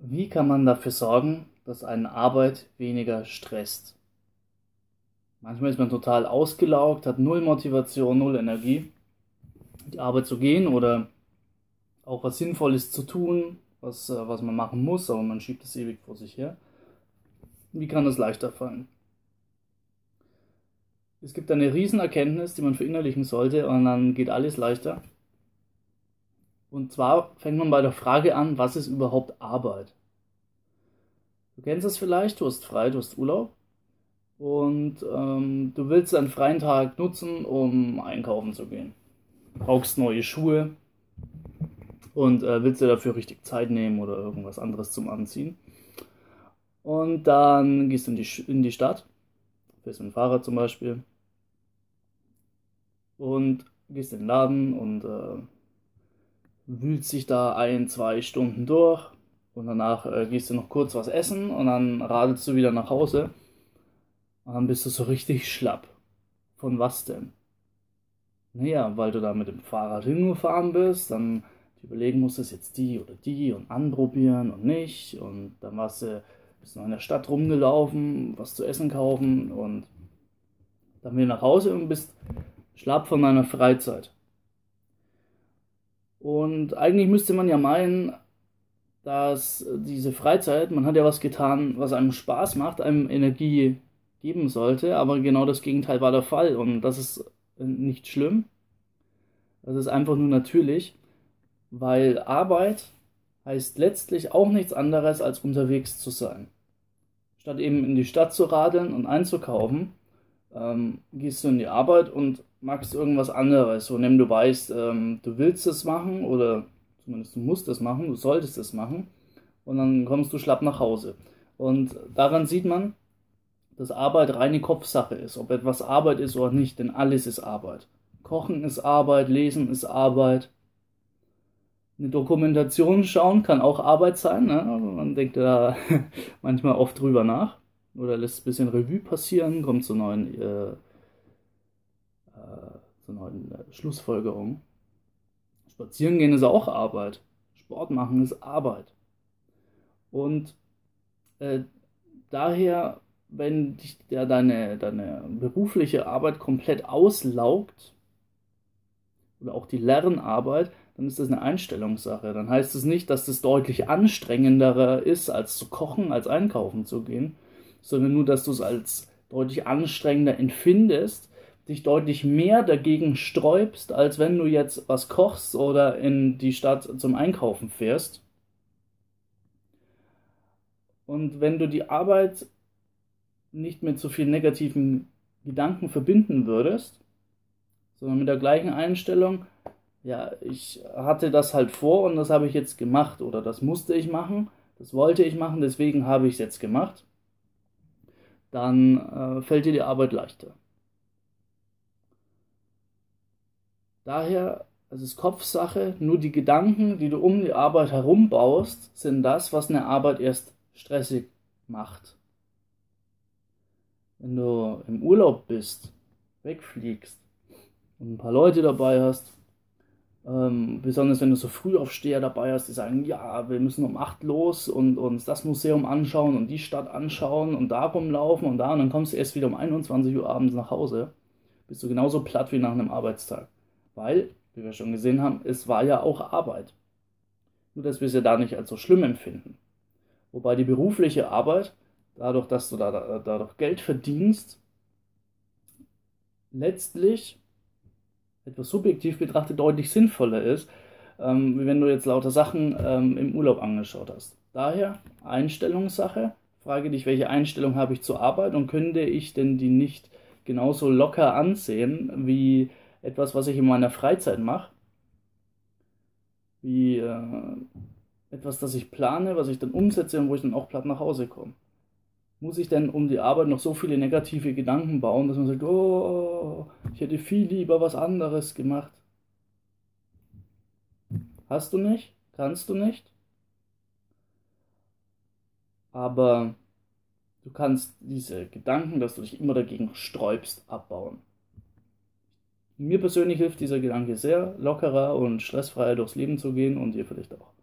Wie kann man dafür sorgen, dass eine Arbeit weniger stresst? Manchmal ist man total ausgelaugt, hat null Motivation, null Energie, die Arbeit zu gehen oder auch was Sinnvolles zu tun, was man machen muss, aber man schiebt es ewig vor sich her. Wie kann das leichter fallen? Es gibt eine Riesenerkenntnis, die man verinnerlichen sollte, und dann geht alles leichter. Und zwar fängt man bei der Frage an, was ist überhaupt Arbeit? Du kennst es vielleicht, du hast frei, du hast Urlaub und du willst einen freien Tag nutzen, um einkaufen zu gehen. Du brauchst neue Schuhe und willst dir dafür richtig Zeit nehmen oder irgendwas anderes zum Anziehen. Und dann gehst du in die Stadt, fährst mit dem Fahrrad zum Beispiel, und gehst in den Laden und wühlst dich da 1, 2 Stunden durch. Und danach gehst du noch kurz was essen und dann radelst du wieder nach Hause. Und dann bist du so richtig schlapp. Von was denn? Naja, weil du da mit dem Fahrrad hingefahren bist, dann überlegen musstest, jetzt die oder die und anprobieren und nicht. Und dann bist du noch in der Stadt rumgelaufen, was zu essen kaufen und dann wieder nach Hause und bist schlapp von deiner Freizeit. Und eigentlich müsste man ja meinen, dass diese Freizeit, man hat ja was getan, was einem Spaß macht, einem Energie geben sollte, aber genau das Gegenteil war der Fall und das ist nicht schlimm, das ist einfach nur natürlich, weil Arbeit heißt letztlich auch nichts anderes als unterwegs zu sein. Statt eben in die Stadt zu radeln und einzukaufen, gehst du in die Arbeit und machst irgendwas anderes, so nimm du weißt, du willst es machen oder zumindest du musst es machen, du solltest es machen und dann kommst du schlapp nach Hause. Und daran sieht man, dass Arbeit reine Kopfsache ist, ob etwas Arbeit ist oder nicht, denn alles ist Arbeit. Kochen ist Arbeit, Lesen ist Arbeit. Eine Dokumentation schauen kann auch Arbeit sein, ne? Man denkt da manchmal oft drüber nach oder lässt ein bisschen Revue passieren, kommt zur neuen Schlussfolgerung. Spazieren gehen ist auch Arbeit. Sport machen ist Arbeit. Und äh, daher, wenn dich deine berufliche Arbeit komplett auslaugt, oder auch die Lernarbeit, dann ist das eine Einstellungssache. Dann heißt es nicht, dass das deutlich anstrengender ist, als zu kochen, als einkaufen zu gehen, sondern nur, dass du es als deutlich anstrengender empfindest, dich deutlich mehr dagegen sträubst, als wenn du jetzt was kochst oder in die Stadt zum Einkaufen fährst. Und wenn du die Arbeit nicht mit so vielen negativen Gedanken verbinden würdest, sondern mit der gleichen Einstellung, ja, ich hatte das halt vor und das habe ich jetzt gemacht oder das musste ich machen, das wollte ich machen, deswegen habe ich es jetzt gemacht, dann fällt dir die Arbeit leichter. Daher, es ist Kopfsache, nur die Gedanken, die du um die Arbeit herum baust, sind das, was eine Arbeit erst stressig macht. Wenn du im Urlaub bist, wegfliegst und ein paar Leute dabei hast, besonders wenn du so Frühaufsteher dabei hast, die sagen, ja, wir müssen um 8 los und uns das Museum anschauen und die Stadt anschauen und da rumlaufen und da und dann kommst du erst wieder um 21 Uhr abends nach Hause, bist du genauso platt wie nach einem Arbeitstag. Weil, wie wir schon gesehen haben, es war ja auch Arbeit. Nur, dass wir es ja da nicht als so schlimm empfinden. Wobei die berufliche Arbeit, dadurch, dass du dadurch Geld verdienst, letztlich etwas subjektiv betrachtet deutlich sinnvoller ist, wie wenn du jetzt lauter Sachen im Urlaub angeschaut hast. Daher Einstellungssache. Frage dich, welche Einstellung habe ich zur Arbeit und könnte ich denn die nicht genauso locker ansehen wie etwas, was ich in meiner Freizeit mache, wie etwas, das ich plane, was ich dann umsetze und wo ich dann auch platt nach Hause komme. Muss ich denn um die Arbeit noch so viele negative Gedanken bauen, dass man sagt, oh, ich hätte viel lieber was anderes gemacht? Hast du nicht, kannst du nicht, aber du kannst diese Gedanken, dass du dich immer dagegen sträubst, abbauen. Mir persönlich hilft dieser Gedanke sehr, lockerer und stressfreier durchs Leben zu gehen und dir vielleicht auch.